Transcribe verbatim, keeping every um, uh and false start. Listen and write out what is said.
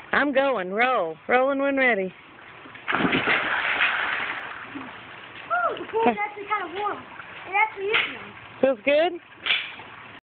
I'm going. Roll. Rolling when ready. Oh, the pool's actually kind of warm. It actually is warm. Feels good?